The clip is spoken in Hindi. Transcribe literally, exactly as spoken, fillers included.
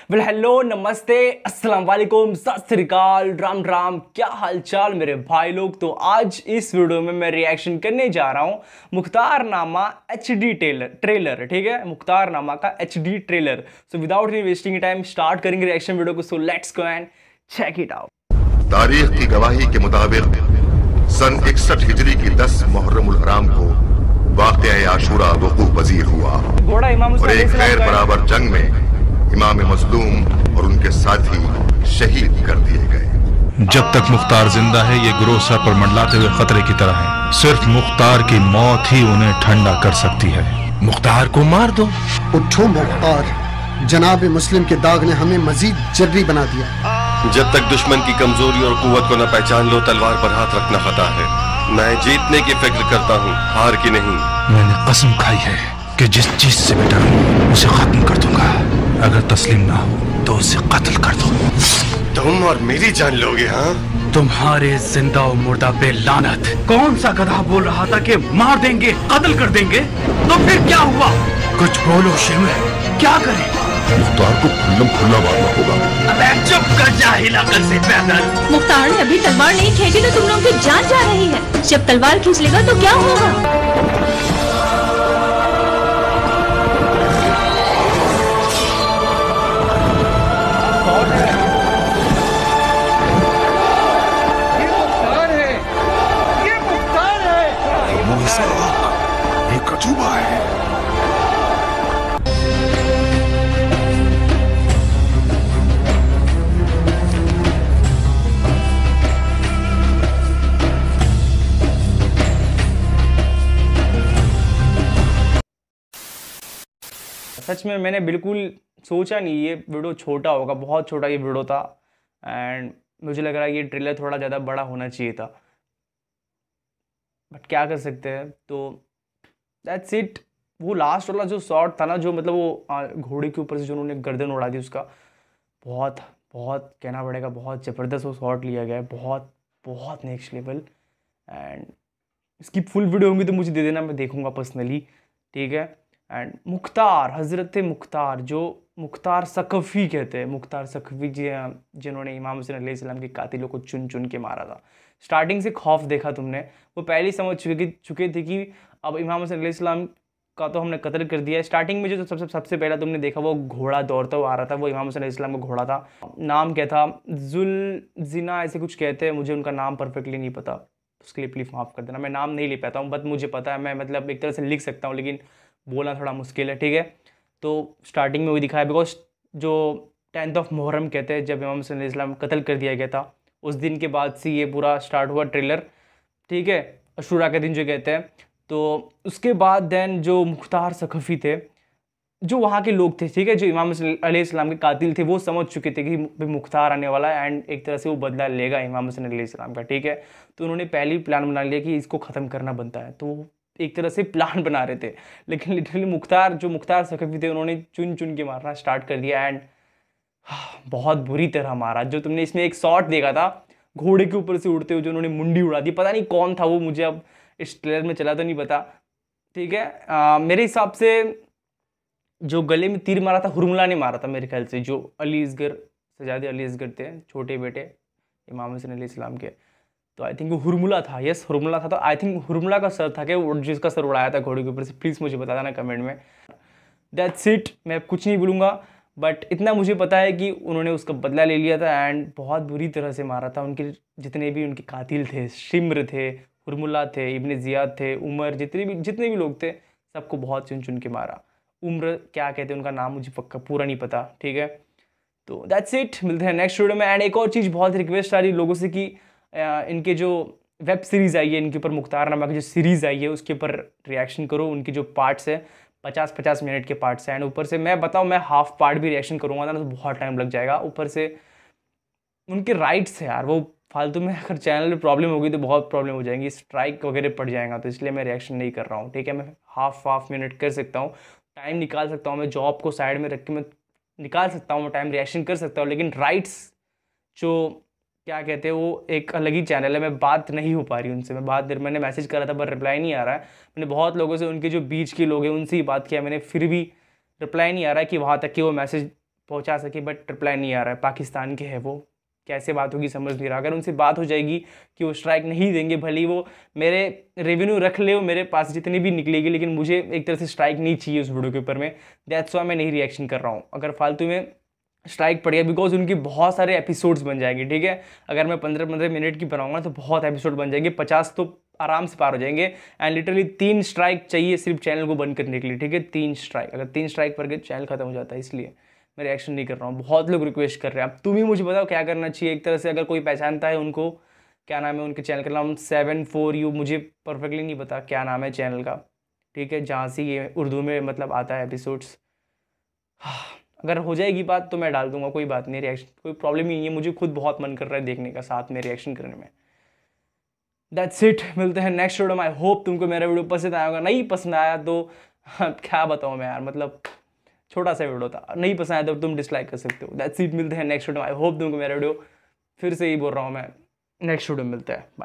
वेल हेलो नमस्ते अस्सलाम वालेकुम सत श्री अकाल राम राम। क्या हालचाल मेरे भाई लोग। तो आज इस वीडियो में मैं रिएक्शन करने जा रहा हूँ मुख्तार नामा एच डी ट्रेलर ट्रेलर ठीक है, मुख्तार नामा का H D trailer. So without any wasting time start करेंगे रिएक्शन वीडियो को। So let's go and check it out. तारीख की गवाही के मुताबिक सन इकसठ हिजरी की दस मुहर्रमुल हराम को वाक़या आशूरा वक़ू पजीर हुआ घोड़ा इमाम और एक गैर बराबर जंग में इमाम मजलूम और उनके साथी शहीद कर दिए गए। जब तक मुख्तार जिंदा है ये ग्रोह सर पर मंडलाते हुए खतरे की तरह है। सिर्फ मुख्तार की मौत ही उन्हें ठंडा कर सकती है। मुख्तार को मार दो। उठो मुख्तार, जनाब मुस्लिम के दाग ने हमें मजीद जर्री बना दिया। जब तक दुश्मन की कमजोरी और कुव्वत को न पहचान लो, तलवार पर हाथ रखना खता है। मैं जीतने की फिक्र करता हूँ, हार की नहीं। मैंने कसम खाई है कि जिस चीज से मैं डरूं उसे खत्म कर दूंगा। अगर तस्लीम ना हो तो उसे कत्ल कर दो। तुम और मेरी जान लोगे? हाँ, तुम्हारे जिंदा और मुर्दा पे लानत। कौन सा गधा बोल रहा था कि मार देंगे कत्ल कर देंगे, तो फिर क्या हुआ? कुछ बोलो शिव, क्या करें? मुख्तार को खुल्लम खुल्ला मारना होगा। अबे चुप कर, जाहिल अकल से पैदल। मुख्तार ने अभी तलवार नहीं खींची तो तुम लोगों की जान जा रही है। जब तलवार खींच लेगा तो क्या होगा? एक अजूबा है। सच में मैंने बिल्कुल सोचा नहीं ये वीडियो छोटा होगा, बहुत छोटा ये वीडियो था। एंड मुझे लग रहा है ये ट्रेलर थोड़ा ज़्यादा बड़ा होना चाहिए था, बट क्या कर सकते हैं। तो दैट्स इट। वो लास्ट वाला जो शॉट था ना, जो मतलब वो घोड़े के ऊपर से जो उन्होंने गर्दन उड़ा दी, उसका बहुत बहुत कहना पड़ेगा, बहुत ज़बरदस्त वो शॉट लिया गया है, बहुत बहुत नेक्स्ट लेवल। एंड इसकी फुल वीडियो होगी तो मुझे दे देना, मैं देखूंगा पर्सनली, ठीक है। एंड मुख्तार, हज़रत मुख्तार, जो मुख्तार सकफ़ी कहते हैं, मुख्तार सकफ़ी जी जिन्होंने इमाम हुसैन अलैहिस्सलाम के कातिलों को चुन चुन के मारा था। स्टार्टिंग से खौफ देखा तुमने, वो पहले ही समझ चुके चुके थे कि अब इमाम हुसैन अलैहिस्सलाम का तो हमने कत्ल कर दिया है। स्टार्टिंग में जो सबसे सबसे पहला तुमने देखा वो घोड़ा दौड़ता हुआ आ रहा था, वो इमाम हुसैन अलैहिस्सलाम का घोड़ा था। नाम क्या था? जुल्जिना ऐसे कुछ कहते हैं, मुझे उनका नाम परफेक्टली नहीं पता, उसके लिए प्लीज़ माफ़ कर देना। मैं नाम नहीं ले पाता हूँ, बट मुझे पता है, मैं मतलब एक तरह से लिख सकता हूँ लेकिन बोलना थोड़ा मुश्किल है, ठीक है। तो स्टार्टिंग में वही दिखाया, बिकॉज जो टेंथ ऑफ मुहर्रम कहते हैं, जब इमाम हुसैन अलैहिस्सलाम कत्ल कर दिया गया था, उस दिन के बाद से ये पूरा स्टार्ट हुआ ट्रेलर, ठीक है। अशूरा के दिन जो कहते हैं, तो उसके बाद देन जो मुख्तार सकफ़ी थे, जो वहाँ के लोग थे, ठीक है, जो इमाम हुसैन अलैहिस्सलाम के कातिल थे, वो समझ चुके थे कि मुख्तार आने वाला है एंड एक तरह से वो बदला लेगा इमाम हुसैन अलैहिस्सलाम का, ठीक है। तो उन्होंने पहले ही प्लान बना लिया कि इसको ख़त्म करना बनता है, तो एक तरह से प्लान बना रहे थे। लेकिन लिटरली मुख्तार, जो मुख्तार सकफ़ी थे, उन्होंने चुन चुन के मारना स्टार्ट कर दिया एंड बहुत बुरी तरह मारा। जो तुमने इसमें एक शॉट देखा था घोड़े के ऊपर से उड़ते हुए, जो उन्होंने मुंडी उड़ा दी, पता नहीं कौन था वो, मुझे अब इस ट्रेलर में चला तो नहीं पता, ठीक है। आ, मेरे हिसाब से जो गले में तीर मारा था हुरमुला ने मारा था मेरे ख्याल से, जो अली असगर, सजादे अली असगर थे, छोटे बेटे इमाम हुसैन अलैहिस्सलाम के। तो आई थिंक वो हुरमुला था, यस हुरमुला था। तो आई थिंक हुरमुला का सर था क्या वो, जिसका सर उड़ाया था घोड़े के ऊपर से? प्लीज़ मुझे बता देना कमेंट में। दैट्स इट, मैं कुछ नहीं बोलूँगा, बट इतना मुझे पता है कि उन्होंने उसका बदला ले लिया था एंड बहुत बुरी तरह से मारा था। उनके जितने भी उनके कातिल थे, शिम्र थे, हुरमुला थे, इब्ने ज़ियाद थे, उमर, जितने भी जितने भी लोग थे, सबको बहुत चुन चुन के मारा। उम्र क्या कहते हैं उनका नाम मुझे पक्का पूरा नहीं पता, ठीक है। तो दैट्स इट, मिलते हैं नेक्स्ट वीडियो में। एंड एक और चीज़, बहुत रिक्वेस्ट आ रही लोगों से कि इनके जो वेब सीरीज़ आई है, इनके ऊपर मुख्तार नामा की जो सीरीज़ आई है उसके ऊपर रिएक्शन करो। उनकी जो पार्ट्स है पचास पचास मिनट के पार्ट्स हैं, एंड ऊपर से मैं बताऊँ, मैं हाफ पार्ट भी रिएक्शन करूँगा ना तो बहुत टाइम लग जाएगा। ऊपर से उनके राइट्स है यार, वो फालतू में अगर चैनल में प्रॉब्लम होगी तो बहुत प्रॉब्लम हो जाएंगी, स्ट्राइक वगैरह पड़ जाएगा, तो इसलिए मैं रिएक्शन नहीं कर रहा हूँ, ठीक है। मैं हाफ हाफ मिनट कर सकता हूँ, टाइम निकाल सकता हूँ, मैं जॉब को साइड में रख के मैं निकाल सकता हूँ, मैं टाइम रिएक्शन कर सकता हूँ, लेकिन राइट्स जो क्या कहते हैं वो एक अलग ही चैनल है, मैं बात नहीं हो पा रही उनसे। मैं बात मैंने मैसेज करा था पर रिप्लाई नहीं आ रहा है। मैंने बहुत लोगों से, उनके जो बीच के लोग हैं उनसे ही बात किया मैंने, फिर भी रिप्लाई नहीं आ रहा है कि वहाँ तक कि वो मैसेज पहुंचा सके, बट रिप्लाई नहीं आ रहा है। पाकिस्तान के है वो, कैसे बात होगी समझ नहीं रहा। अगर उनसे बात हो जाएगी कि वो स्ट्राइक नहीं देंगे, भले ही वो मेरे रेवेन्यू रख ले, मेरे पास जितनी भी निकलेगी, लेकिन मुझे एक तरह से स्ट्राइक नहीं चाहिए उस वीडियो के ऊपर में। दैट्स व्हाई मैं नहीं रिएक्शन कर रहा हूँ। अगर फालतू में स्ट्राइक पड़ गया, बिकॉज उनके बहुत सारे एपिसोड्स बन जाएंगे, ठीक है। अगर मैं पंद्रह पंद्रह मिनट की बनाऊंगा तो बहुत एपिसोड बन जाएंगे, पचास तो आराम से पार हो जाएंगे। एंड लिटरली तीन स्ट्राइक चाहिए सिर्फ चैनल को बंद करने के लिए, ठीक है। तीन स्ट्राइक, अगर तीन स्ट्राइक पड़ गए चैनल खत्म हो जाता है। इसलिए मैं रिएक्शन नहीं कर रहा हूँ। बहुत लोग रिक्वेस्ट कर रहे हैं, अब तुम ही मुझे बताओ क्या करना चाहिए। एक तरह से अगर कोई पहचानता है उनको, क्या नाम है उनके चैनल का नाम, सेवन फोर यू, मुझे परफेक्टली नहीं पता क्या नाम है चैनल का, ठीक है, जहाँ से ये उर्दू में मतलब आता है एपिसोड्स। अगर हो जाएगी बात तो मैं डाल दूंगा, कोई बात नहीं, रिएक्शन कोई प्रॉब्लम ही नहीं है। मुझे खुद बहुत मन कर रहा है देखने का, साथ में रिएक्शन करने में। दैट्स इट, मिलते हैं नेक्स्ट वीडियो में। आई होप तुमको मेरा वीडियो पसंद आया होगा। नहीं पसंद आया तो क्या बताऊँ मैं यार, मतलब छोटा सा वीडियो था, नहीं पसंद आया तो तुम डिसलाइक कर सकते हो। दैट्स इट, मिलते हैं नेक्स्ट वीडियो में। आई होप तुमको मेरा वीडियो, फिर से ही बोल रहा हूँ मैं, नेक्स्ट वीडियो में मिलते हैं।